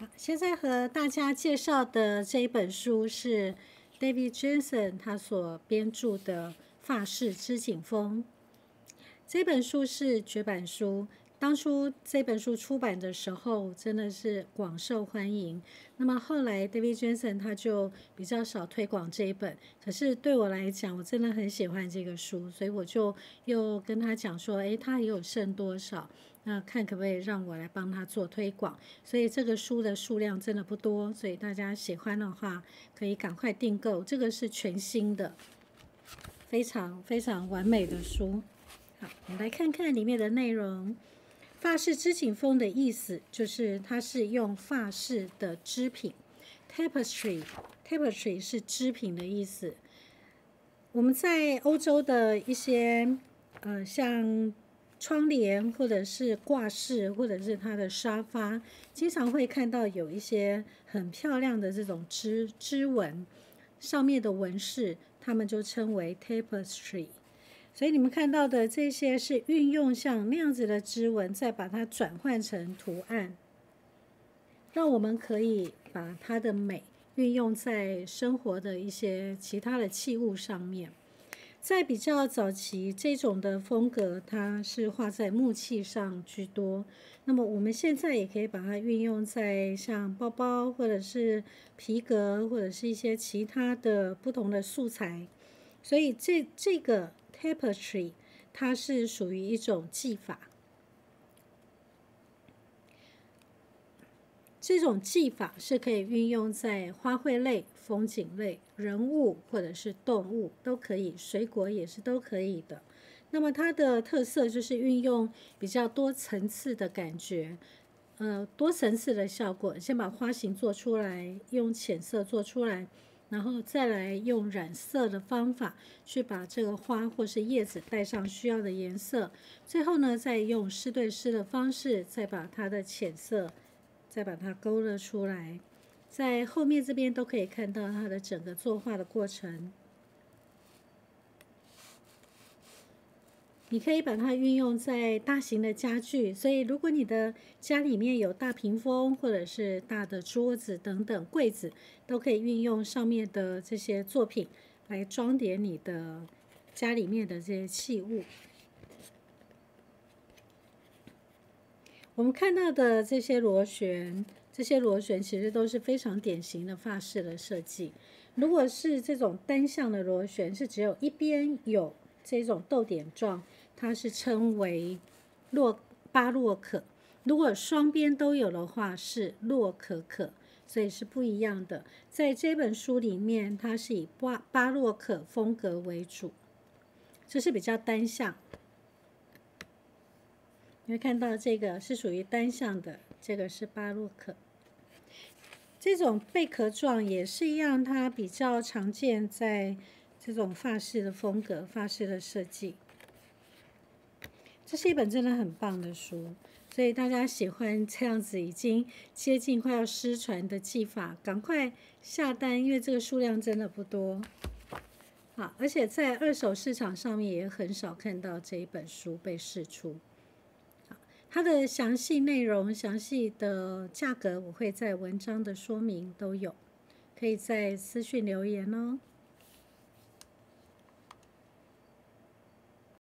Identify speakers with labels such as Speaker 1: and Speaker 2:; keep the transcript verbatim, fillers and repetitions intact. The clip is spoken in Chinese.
Speaker 1: 好，现在和大家介绍的这一本书是 David Jensen 他所编著的《法式织锦风》。这本书是绝版书，当初这本书出版的时候真的是广受欢迎。那么后来 David Jensen 他就比较少推广这一本，可是对我来讲，我真的很喜欢这个书，所以我就又跟他讲说，诶，他也有剩多少，那看可不可以让我来帮他做推广。所以这个书的数量真的不多，所以大家喜欢的话可以赶快订购。这个是全新的，非常非常完美的书。好，我们来看看里面的内容。法式织锦风的意思就是它是用法式的织品 ，tapestry tapestry 是织品的意思。我们在欧洲的一些呃像窗帘或者是挂饰或者是它的沙发，经常会看到有一些很漂亮的这种织织纹，上面的纹饰，他们就称为 tapestry。所以你们看到的这些是运用像那样子的织纹，再把它转换成图案，让我们可以把它的美运用在生活的一些其他的器物上面。在比较早期，这种的风格它是画在木器上居多。那么我们现在也可以把它运用在像包包，或者是皮革，或者是一些其他的不同的素材。所以这这个 tapestry 它是属于一种技法，这种技法是可以运用在花卉类、风景类、人物或者是动物都可以，水果也是都可以的。那么它的特色就是运用比较多层次的感觉，呃，多层次的效果。先把花型做出来，用浅色做出来，然后再来用染色的方法去把这个花或是叶子带上需要的颜色，最后呢，再用湿对湿的方式，再把它的浅色再把它勾勒出来。在后面这边都可以看到它的整个作画的过程。你可以把它运用在大型的家具，所以如果你的家里面有大屏风或者是大的桌子等等柜子，都可以运用上面的这些作品来装点你的家里面的这些器物。我们看到的这些螺旋，这些螺旋其实都是非常典型的法式的设计。如果是这种单向的螺旋，是只有一边有这种逗点状，它是称为洛巴洛克。如果双边都有的话，是洛可可，所以是不一样的。在这本书里面，它是以巴巴洛克风格为主，这是比较单向。你会看到这个是属于单向的，这个是巴洛克。这种贝壳状也是一样，它比较常见在这种法式的风格、法式的设计。这是一本真的很棒的书，所以大家喜欢这样子已经接近快要失传的技法，赶快下单，因为这个数量真的不多。好，而且在二手市场上面也很少看到这一本书被释出。它的详细内容、详细的价格，我会在文章的说明都有，可以在私讯留言哦。